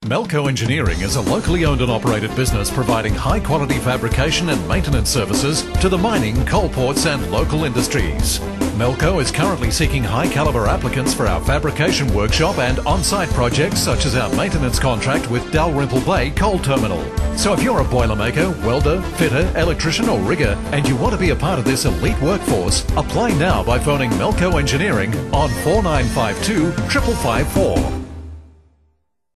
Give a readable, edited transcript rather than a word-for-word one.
Melco Engineering is a locally owned and operated business providing high-quality fabrication and maintenance services to the mining, coal ports and local industries. Melco is currently seeking high-caliber applicants for our fabrication workshop and on-site projects such as our maintenance contract with Dalrymple Bay Coal Terminal. So if you're a boilermaker, welder, fitter, electrician or rigger and you want to be a part of this elite workforce, apply now by phoning Melco Engineering on 4952 5554.